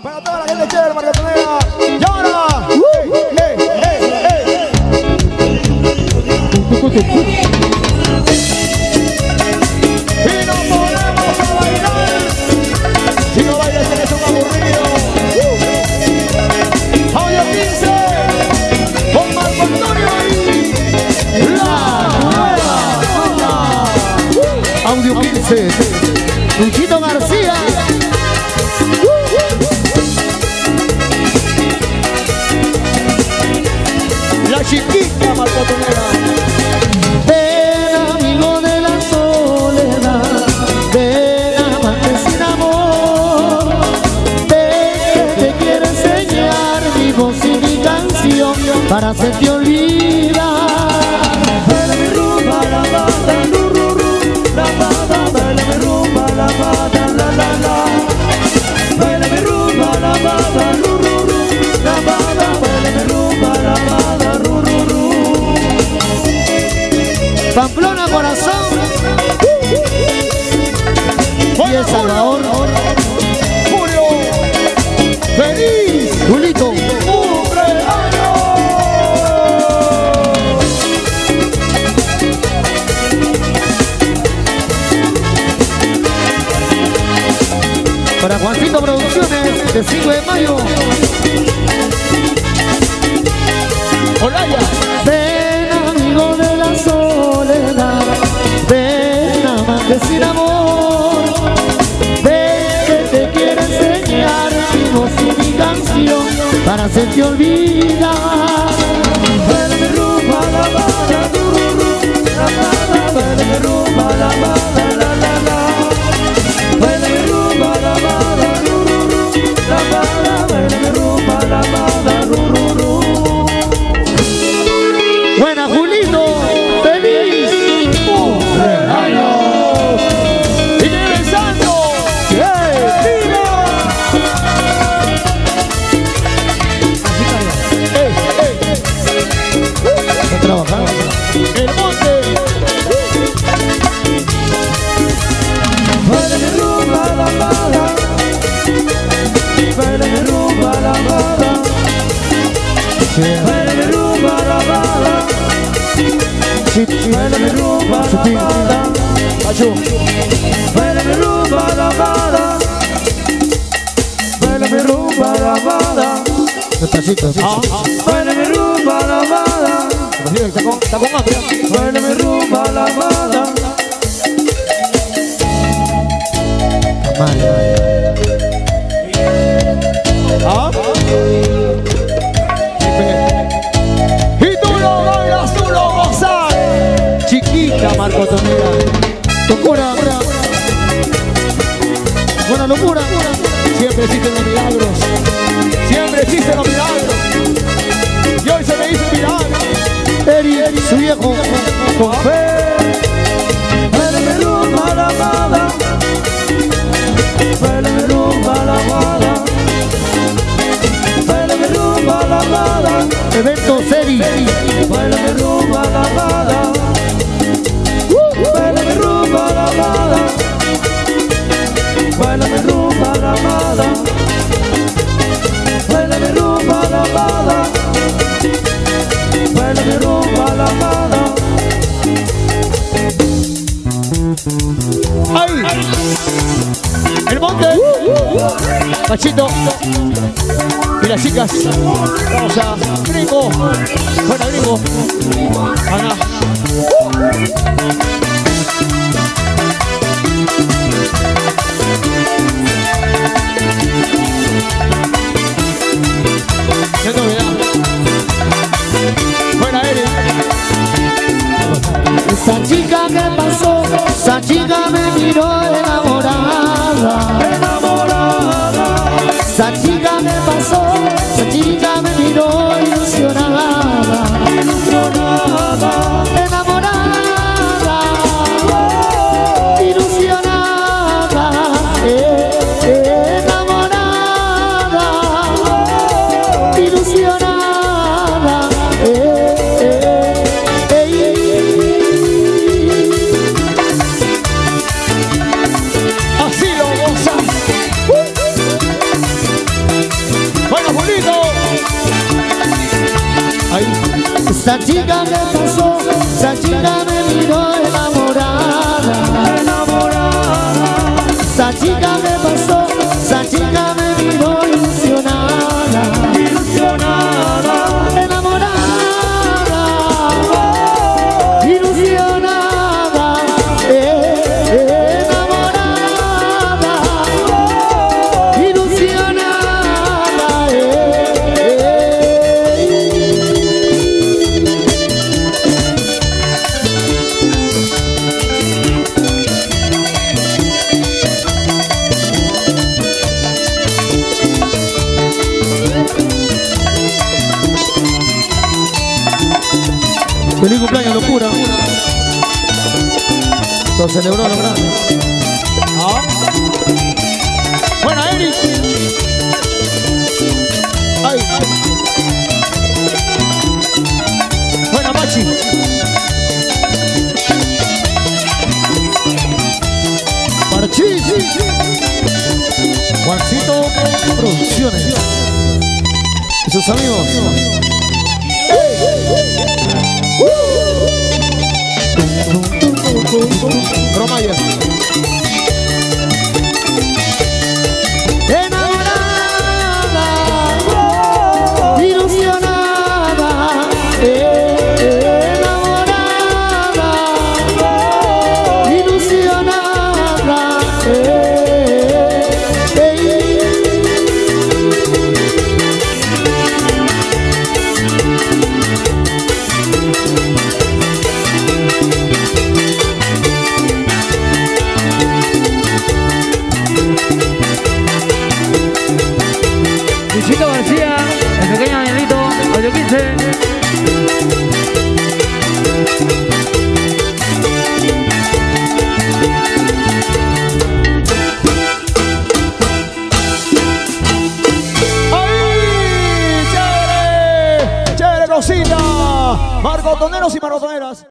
Para toda la gente chévere, Marcatonera. Y ahora. Y nos ponemos a bailar. Si no bailas, eres un aburrido. Audio 15. Con Marco Antonio y la nueva. Audio 15. Luchito García. La chiquita Marcatonera. Ven amigo de la soledad, ven amante sin amor, ven que te quiero enseñar mi voz y mi canción para hacerte olvidar. Baila mi rumba, la bata, ru, ru, ru. La bata, baila mi rumba, la bata, la, la, la. Baila mi rumba, la bata, ru, ru, ru. La bata, baila mi rumba, la bata, ru, ru, ru. Pamplona corazón y El Salvador. Julio, feliz Julito. cumpleaños. Para Juancito Producciones, de 5 de mayo. Olaya. Ven amigo de la soledad, ven amante sin amor, ven que te quiero enseñar mi voz y mi canción para hacerte olvidar. Baila mi rumba, la bata, ru, ru, ru. La bata, baila mi rumba, la bata, la, la, la. Baila mi rumba, la bata, ru, ru, ru. La bata, baila mi rumba, la bata, ru, ru, ru. Buena Julito, feliz ¡Cumpleaños! ¡Y vive el santo! ¡Viva! Está trabajando. ¡El monte! Baila mi rumba, la bata. Baila mi rumba, la bata. Baila mi rumba, la bata. Baila mi rumba, la bata. Baila mi rumba, la bata. Baila mi rumba, la bata. Despacito, Baila mi rumba, la bata. Está con hambre. Baila mi rumba, la bata. ¿Ah? Y tú lo bailas, tú lo gozas. Chiquita Marcatonera. locura, buena locura. Siempre existen los milagros. Siempre existen los milagros. Y hoy se me hizo un milagro. Eri, su viejo, Con fe. Baila mi rumba, la bata. Baila mi rumba, la bata. Baila mi rumba, la bata. evento Eri. Baila mi rumba, la bata. Baila mi rumba, la bata. Baila mi rumba, la bata. Baila mi rumba, la bata. Baila mi rumba, la bata. ¡Ay! El monte. Machito. Y las chicas. Vamos a Gringo. Buena Gringo. Ana. Qué novedad. Buena Eri. Esa chica que pasó, esa chica me miró enamorada. Enamorada. Esa chica me pasó, esa chica me miró ilusionada. Ilusionada. Enamorada, ilusionada, enamorada, ilusionada, Así lo gozas. Esa chica me pasó, esa chica me miró enamorada. Esa chica me pasó, esa chica me miró ilusionada. Enamorada, ilusionada, enamorada, ilusionada, Feliz cumpleaños, locura. Lo celebró lo grande. ¿Ah? Buena, Eric. Ay. Buena, Machi. Marchis. Juancito Producciones. Y sus amigos. Romaya. Enamorada, ilusionada, enamorada, ilusionada, Luchito García, el pequeño Danielito, 815. ¡Ay! ¡Chévere! ¡Chévere, Rosita! Marcotoneros y marcotoneras.